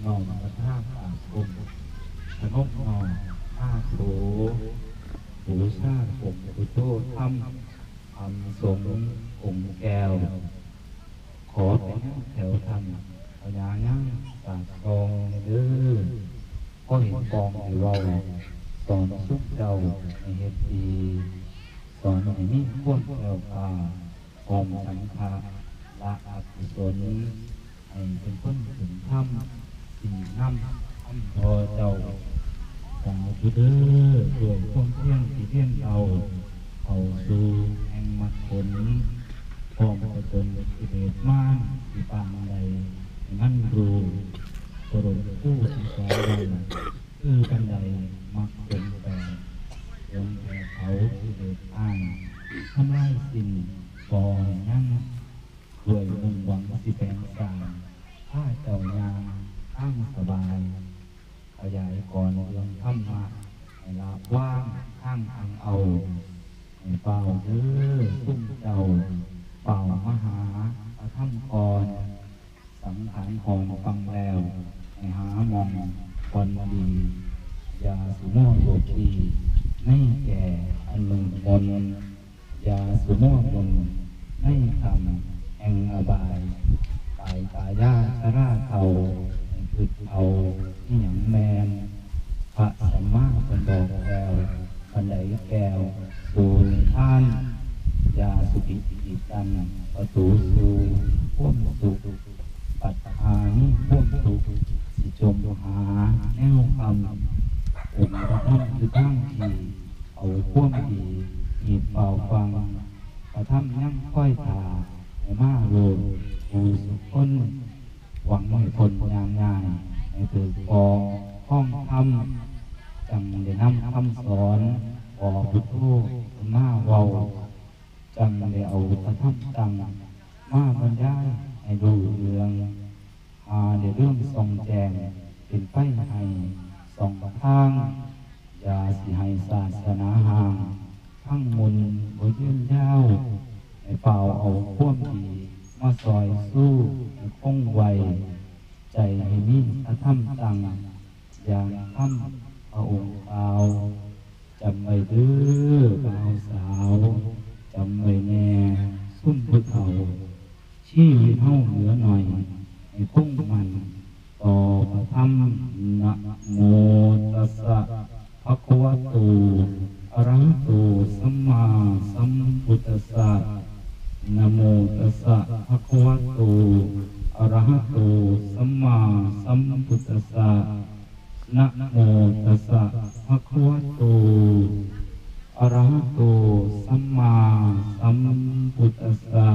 นองกระทาปากคมขนมนองผ้าโถหูชาผมกุโตทำสงองค์แก้วขอเป็นแถวทำพญาย่างปากกองเด้อก็เห็นกองให้เราสอนสุขเจ้าในเหตุดีสอนให้มีความแก้วกล้าออมสังฆาละอกุศลให้เป็นคนถึงธรรมสิ่งน้ำพอเจ้าสาวผู้เด้อด้วยความเที่ยงที่เที่ยงเราเอาสู่แห่งมรรคผลพร้อมประจนกิเลสมารที่ปางใดนั่นรู้ปรมผู้ที่สอนเราคือกันใดมรรคผลแปลลงแผ่เขากิเลสอ้างทำลายสิ่งก่อยั่งด้วยมุ่งหวังสิแปลงสร้างถ้าเจ้ายางตั้งสบายขยายก่อนเรื่องธรรมะให้ลาบว่างข้างทางเอาให้เป่าเด้อซุ่มเจ้าเป่ามหาประทับก่อนสังขารของฟังแล้วให้หามองคนดียาสุโมโลกีไม่แก่อันหนึ่งมนยาสุโมมนไม่ทำแห่งอบายตายตายาชราเขาคือเอาที่หยังแมนพระสัมมาสัมพุทธเจ้าบันไดแก้วสู่ท่านยาสุปิติกันประตูสู่พ่วงสุขปัตตานิพ่วงสุขสิจมหาแนวคำองค์พระธรรมคือทั้งที่เอาพ่วงดีมีเป่าฟังพระธรรมยั่งค่อยตาให้มาโลผู้สุขคนหวังให้คนยางง่ายให้ถือกองห้องธรรมจังได้นำคำสอนออกพุทโธมาเว้าจังได้เอาพระธรรมจังมาบรรยายให้ดูเรื่องในเรื่องทรงแจงเป็นไฟให้ส่องทางอย่าสิให้ศาสนาห่างทั้งมุนบ่ยืนยาวให้เป่าเอาพ่วงดีมาซอยสู้ให้คงไวใจให้มีพระธรรมจังอย่างธรรมพระองค์เปล่าจำไว้เด้อบ่าวสาวจำไว้แน่ซุ่มผู้เฒ่าชีวิตเฮาเหลือหน่อยให้คงมันต่อพระธรรมนะโมตัสสะภะคะวะโตอะระหะโตสัมมาสัมพุทธัสสะนะโมตัสสะภะคะวะโตอะระหะโตสัมมาสัมพุทธัสสะนะโมตัสสะภะคะวะโตอะระหะโตสัมมาสัมพุทธัสสะ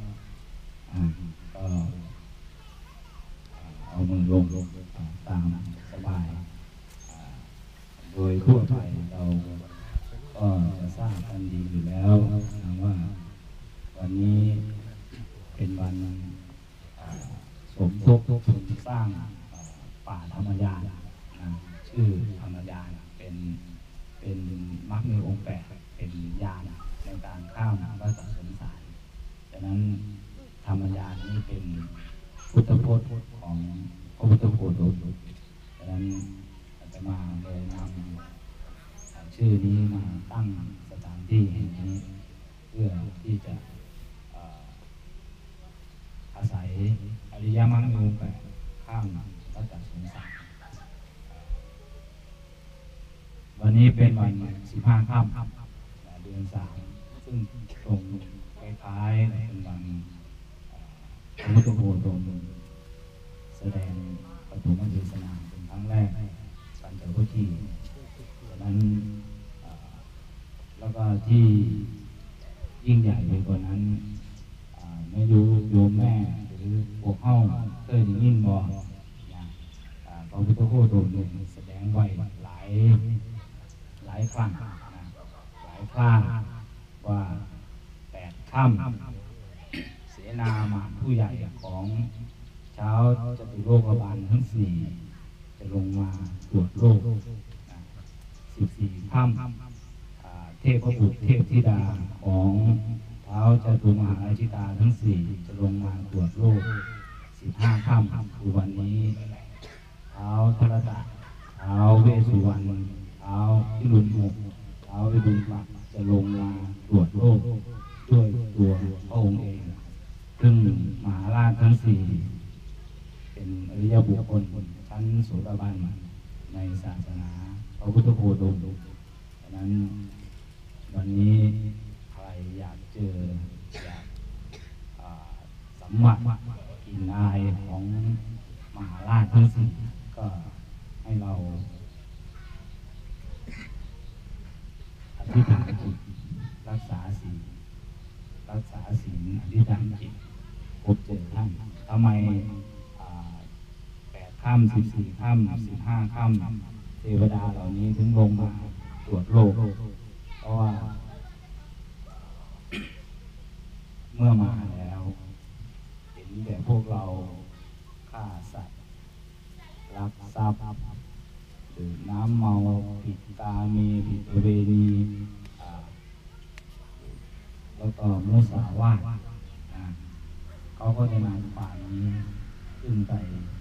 เอามือลงตามสบายโดยทั่วไปเราก็จะทราบกันดีอยู่แล้วว่าวันนี้เป็นวันสมทบทุนสร้างป่าธรรมยานชื่อธรรมยานเป็นมรรคมีองค์แปดเป็นญาณในการข้ามวัฏสงสารดังนั้นธรรมยานนี้เป็นพุทธพจน์ของพระพุทธโคดมดังนั้นอาจจะมาเลยนำชื่อนี้มาตั้งสถานที่แห่งนี้เพื่อที่จะอาศัยอริยมรรคมีองค์แปดข้ามวัฏสงสารวันนี้เป็นวัน15 ค่ำเดือน3ซึ่งตรงคล้ายๆเป็นวันพระพุทธโคดมแสดงปฐมเทศนาเป็นครั้งแรกปัญจวัคคีย์ดังนั้นแล้วก็ที่ยิ่งใหญ่ไปกว่านั้นไม่รู้โยมแม่หรือพวกเฮาเคยได้ยินบ่พระพุทธโคดมแสดงไว้หลายครั้งหลายครั้งว่า8 ค่ำเสนามาผู้ใหญ่ของเช้าจตุโลกบาลทั้ง4จะลงมาตรวจโรค14 ค่ำเทพบุตรเทพธิดาของเท้าจตุมหาราชิตาทั้ง4จะลงมาตรวจโรค15 ค่ำคือวันนี้ท้าวธรตะท้าวเวสสุวรรณท้าวพิรุณหกท้าววิรุณปักจะลงมาตรวจโรคด้วยตัวพระองค์เองซึ่งมหาราชทั้งสี่เป็นอริยบุคคลชั้นโสดาบันในศาสนาพระพุทธโคดมดังนั้นวันนี้ใครอยากเจออยากสัมผัสกลิ่นอายของมหาราชทั้งสี่ก็ให้เราอธิษฐานจิตรักษาศีลอธิษฐานจิตพบเจอท่านทำไม8 ค่ำ 14 ค่ำ 15 ค่ำเทวดาเหล่านี้ถึงลงมาตรวจโรคเพราะว่าเมื่อมาแล้วเห็นแต่พวกเราฆ่าสัตว์ลักทรัพย์ดื่มน้ำเมาผิดกาเมผิดประเวณีแล้วก็มุสาวาทเขาก็จะนำฝ่ายนี้ขึ้นไป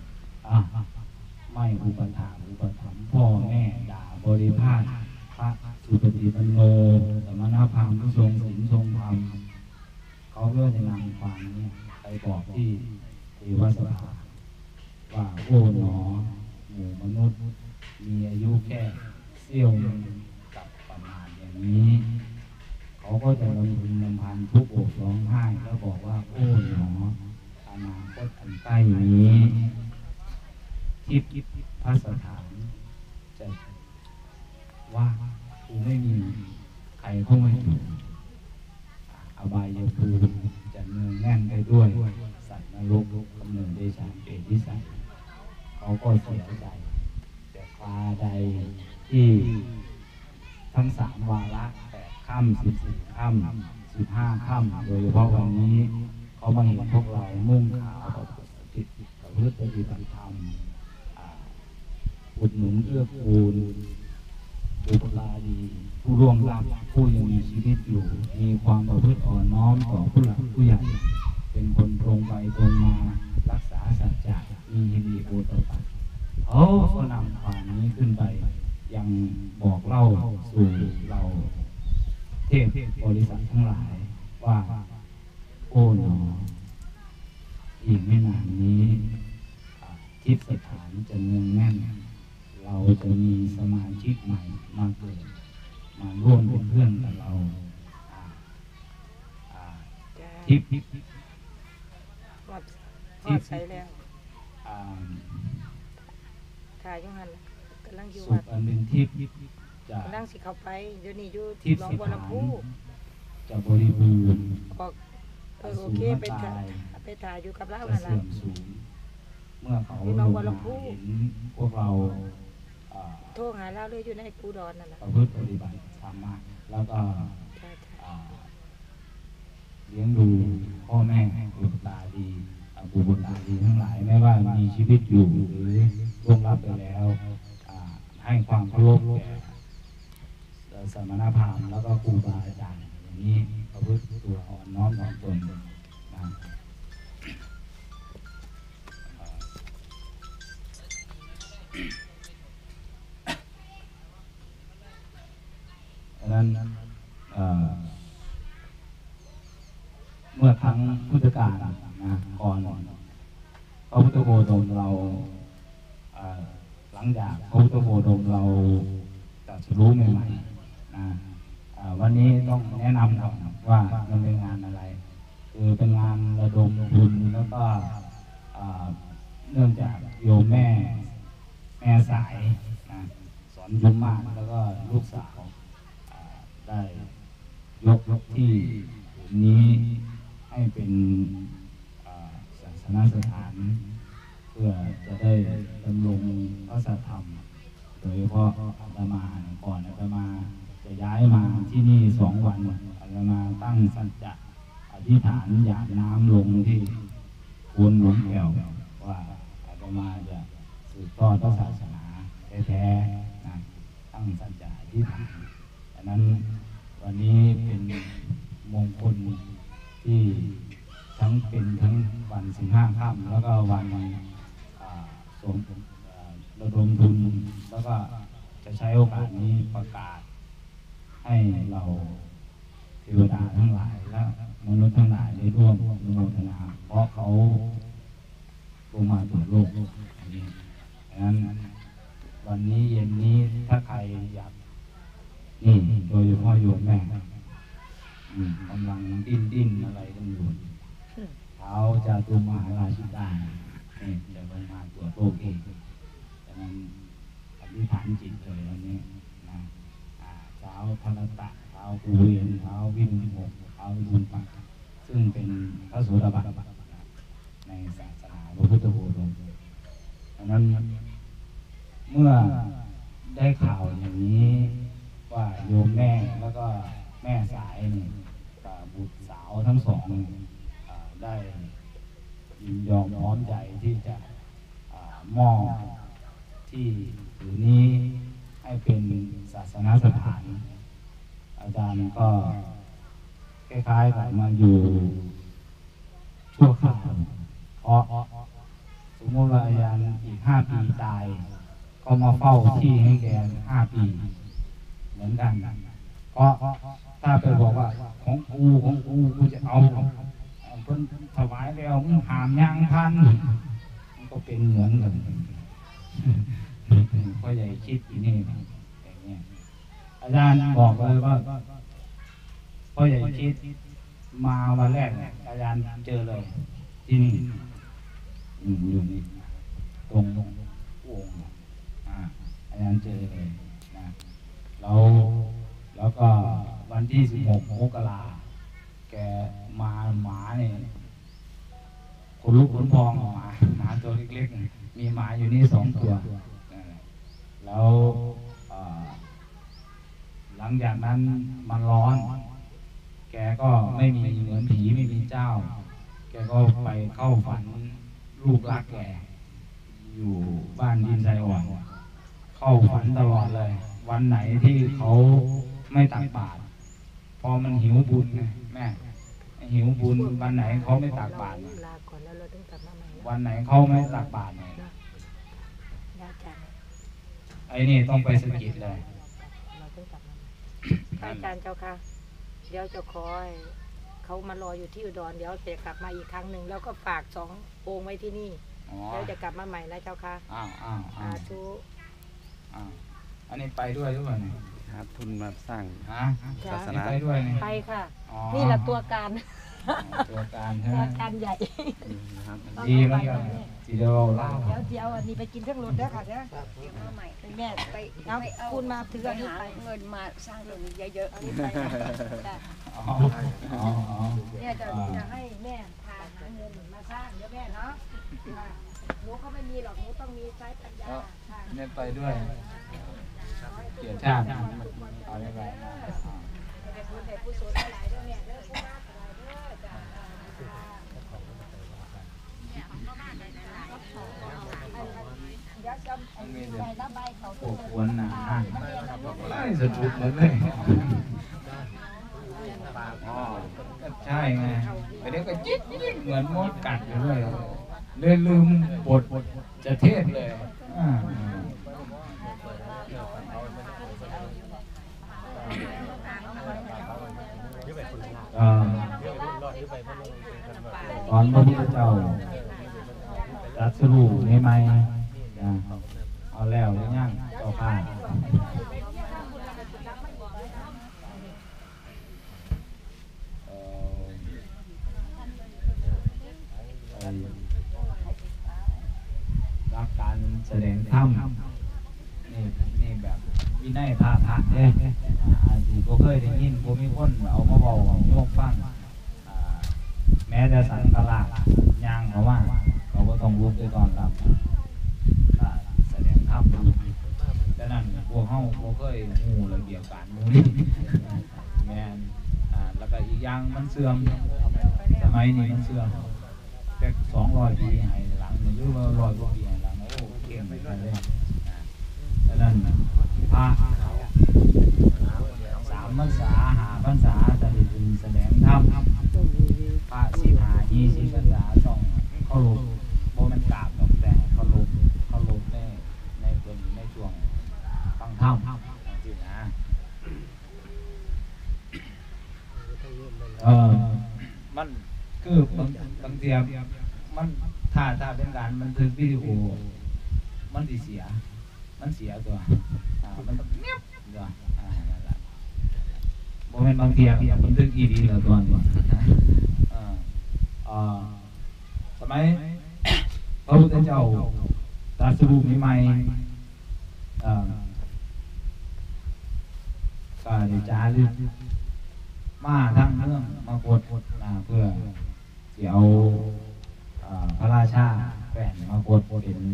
ไม่อุปถัมภ์พ่อแม่ด่าบริพาทพระสุปฏิปันโนสมณพราหมณ์ผู้ทรงศีลทรงธรรมเขาก็จะนำความนี้ไปบอกที่เทวสภาว่าโอ้หนอหมู่มนุษย์มีอายุแค่เสี้ยวกับประมาณอย่างนี้เขาก็จะลำพึงลำพันทุกข์อกร้องไห้แล้วบอกว่าโอ้หนออนาคตอันใกล้นี้ทิพย์พระสถานจะว่ากูไม่มีใครเข้าไม่ถูกอบายภูมิจะเนืองแน่นไปด้วยสัตว์นรกกำเนิดเดชะเปรตวิสัยเขาก็เสียใจแต่คราใดที่ทั้ง3 วาระ8 ค่ำ 14 ค่ำ 15 ค่ำโดยเฉพาะวันนี้เขามาเห็นพวกเรามุ่งขาวประพฤติปฏิบัติธรรมอุดหนุนเอื้อกูลบุคลาดีผู้ร่วงลับผู้ยังมีชีวิตอยู่มีความประพฤติอ่อนน้อมต่อผู้หลักผู้ใหญ่เป็นคนตรงไปตรงมารักษาสัจจะมีฮิริโอตปะเขาก็นำความนี้ขึ้นไปยังบอกเล่าสู่เราเทพบริษัททั้งหลายว่าโอ้หนออีกไม่นานนี้ทิพย์สถานจะเนืองแน่นเราจะมีสมาชิกใหม่มาเกิดมาร่วมเป็นเพื่อนกับเราทิพย์ใส่แล้วถ่ายยังหันกำลังอยู่วัดอันเป็นทิพย์จะกำลังสิเข้าไปเดี๋ยวนี้อยู่หนองบัวลำพูจะบริบูรณ์โอเคไปถ่ายอยู่กับเรานั่นแหละเมื่อเขาลงมาเห็นพวกเราโทรหาเราเลยอยู่ในปูดอนนั่นแหละประพฤติปฏิบัติธรรมะแล้วก็เลี้ยงดูพ่อแม่บุตรตาดีบุตรตาดีทั้งหลายไม่ว่ามีชีวิตอยู่หรือล่วงลับไปแล้วให้ความเคารพแก่สมณพราหมณ์แล้วก็ครูบาอาจารย์อย่างนี้ประพฤติตัวอ่อนน้อมถ่อมตนนะนั้นเมื่อครั้งพุทธกาลนะก่อนพระพุทธโคดมเราหลังจากพระพุทธโคดมเราตรัสรู้ใหม่ๆนะวันนี้ต้องแนะนำครับว่ามันเป็นงานอะไรคือเป็นงานระดมทุนแล้วก็เนื่องจากโยมแม่สายนะสอนยุมมากแล้วก็ลูกสาวได้ยกที่นี้ให้เป็นศาสนสถานเพื่อจะได้ดำรงพระสัทธรรมโดยเฉพาะอาตมาก่อนอาตมาจะย้ายมาที่นี่2 วันอาตมาตั้งสัจจะอธิษฐานหยาดน้ำลงที่โคนหลวงแก้วว่าอาตมาจะสืบทอดพระศาสนาแท้ๆนะตั้งสัจจะอธิษฐานดังนั้นวันนี้เป็นมงคลที่ทั้งเป็นทั้งวัน15 ค่ำแล้วก็วันสมระดมทุนแล้วก็จะใช้โอกาสนี้ประกาศให้เราเทวดาทั้งหลายและมนุษย์ทั้งหลายได้ร่วมอนุโมทนาเพราะเขาลงมาตรวจโรคนี้ดังนั้นวันนี้เย็นนี้ถ้าใครอยากนี่โดยเฉพาะโยมแม่กำลังดิ้นอะไรกันอยู่เท้าจะตุมหาราชิกาจะลงมาตรวจโรคเองดังนั้นอธิษฐานจิตเลยวันนี้นะเท้าธนตะเท้าภูเวียนเท้าวิมุตติเท้าวิมุตติซึ่งเป็นพระโสดาบันในศาสนาพระพุทธโคดมดังนั้นเมื่อได้ข่าวอย่างนี้ว่าโยมแม่แล้วก็แม่สายนี่กับบุตรสาวทั้งสองได้ยินยอมพร้อมใจที่จะมอบที่ถือนี้ให้เป็นศาสนสถานอาจารย์ก็คล้ายๆกับมาอยู่ชั่วคราวเพราะสมมติว่าอาจารย์อีก5 ปีตายก็มาเฝ้าที่ให้แก5 ปีเหมือนกันเพราะถ้าไปบอกว่าของกูจะเอาเพิ่นถวายแล้วมึงหามย่างพันมันก็เป็นเหมือนกันพ่อใหญ่คิดอย่างนี้อย่างเงี้ยอาจารย์บอกเลยว่าพ่อใหญ่คิดมาวันแรกอาจารย์เจอเลยที่นี่อยู่นี่ตรงโอ่งอาจารย์เจอเลยนะแล้วก็วันที่16 มกราแกมาหมาเนี่ยคนลุกขนพองหมาตัวเล็กๆมีหมาอยู่นี่2 ตัวแล้วหลังจากนั้นมันร้อนแกก็ไม่มีเหมือนผีไม่มีเจ้าแกก็ไปเข้าฝันลูกรักแกอยู่บ้านดินใจอ่อนเข้าฝันตลอดเลยวันไหนที่เขาไม่ตักบาตรพอมันหิวบุญไงแม่หิวบุญวันไหนเขาไม่ตักบาตรวันไหนเขาไม่ตักบาตรเนี่ยไอ้นี่ต้องไปสกิดเลยอาจารย์เจ้าค่ะเดี๋ยวจะคอยเขามารออยู่ที่อุดรเดี๋ยวจะกลับมาอีกครั้งหนึ่งแล้วก็ฝาก2 องค์ไว้ที่นี่แล้วจะกลับมาใหม่นะเจ้าค่ะสาธุอันนี้ไปด้วยหรือเปล่าเนี่ยหาทุนมาสร้างศาสนาไปด้วยไปค่ะนี่แหละตัวการตัวการใช่ไหมตัวการใหญ่ดีมากเลยสีเดียวเล่าเดี๋ยวอันนี้ไปกินเครื่องรถได้ค่ะเดี๋ยวมาใหม่แม่ไปเอาคุณมาถืออันนี้ไปเงินมาสร้างเรื่องนี้เยอะๆอันนี้ไปเนี่ยจะให้แม่พาหาเงินมาสร้างเดี๋ยวแม่เนาะหนูเขาไม่มีหรอกหนูต้องมีใช้ปัญญาเนี่ยไปด้วยเกี่ยวชาติเอาได้ไหมมีเด็กปวดหัวหนาไล่สะดุดเหมือนเลยใช่ไงไปเด็กก็จิ๊ดเหมือนมดกัดอยู่ด้วยเลยลืมบทจะเทศเลยตอนพระพุทธเจ้าตรัสรู้ในไม้เอาแล้วหรือยังเจ้าค่ะรักการแสดงธรรมนี่แบบวินัยพระเนี่ยที่ผมเคยได้ยินผมมีคนเอามาบอกโยมฟังแม้จะสังฆราชย่างเขาว่าเขาก็ต้องลุกไปตอนรับแสดงธรรมดังนั้นพวกเขาเคยหูระเบียบการมูนี่แม่แล้วก็อีกอย่างมันเสื่อมสมัยนี้มันเสื่อมแต่200 ปีให้หลังหรือว่า100 กว่าปีให้หลังโอ้เก่งไปเลยดังนั้นพระ3 พรรษา5 พรรษาจะได้ถึงแสดงธรรมพระ15 20 พรรษาต้องเคารพโบมันกราบแต่เคารพในถ้ำจริงนะมันคือบางเทีมันถ้าเป็นการบันทึกวิดีโอมันเสียตัวมันต้องเงียบตัวนั่นแหละโมเมนต์บางทีบันทึกอีดีแล้วตัวนี้สมัยพระพุทธเจ้าตรัสรู้ใหม่ก็ได้จารึกมาทั้งเมืองมากดเพื่อที่เอาพระราชาแฝงมากด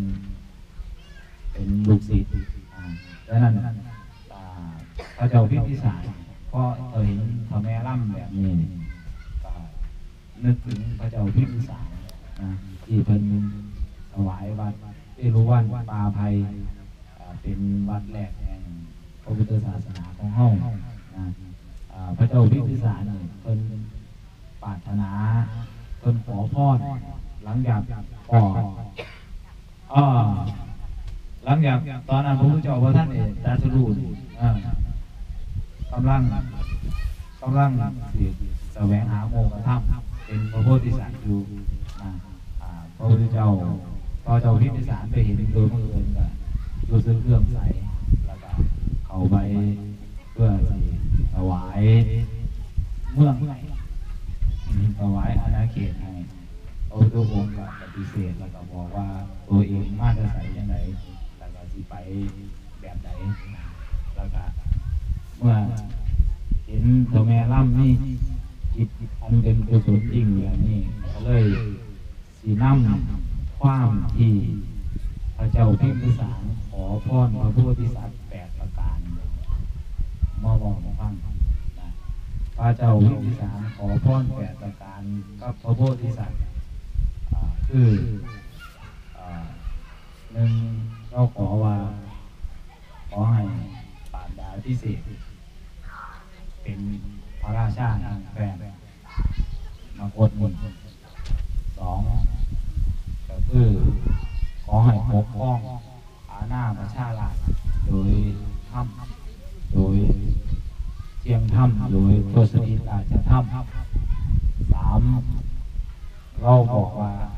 เป็นลูกศิษย์ดังนั้นพระเจ้าพิมพิสารก็เห็นพระแม่ล่ำแบบนี้ก็นึกถึงพระเจ้าพิมพิสารที่เพิ่นถวายวัดเอราวัณปาภัยเป็นวัดแรกแห่งพระพุทธศาสนาของเฮาพระเจ้าพิมพิสารเพิ่นปรารถนาเพิ่นขอพรหลังจากหลังจากตอนนั้นพระพุทธเจ้าพระท่านตรัสรู้กำลังแสวงหาโมกขธรรมเป็นพระโพธิสัตว์อยู่พระพุทธเจ้าพระเจ้าพิมพิสารไปเห็นโดยบังเอิญก็รู้สึกเลื่อมใสแล้วก็เข้าไปเพื่อถวายเมืองให้ถวายอาณาเขตให้พระพุทธองค์ก็ปฏิเสธแล้วก็บอกว่าตัวเองมาจะใส่ยังไงแล้วก็สิไปแบบไหนแล้วก็เมื่อเห็นตัวแม่ล่ำนี่จิตอันเป็นกุศลจริงอย่างนี้ก็เลยสีน้ำความที่พระเจ้าพิมพิสารขอพรพระโพธิสัตว์8 ประการมาบอกฟังพระเจ้าพิมพิสารขอพร8 ประการกับพระโพธิสัตว์คือหนึ่งเราขอให้ปราบดาพิเศษเป็นพระราชาแฝงมากดมุน2ก็คือขอให้ปกป้องอาณาประชาราษฎร์โดยถ้ำโดยเชียงถ้ำโดยทศนิราชถ้ำ3เราบอกว่า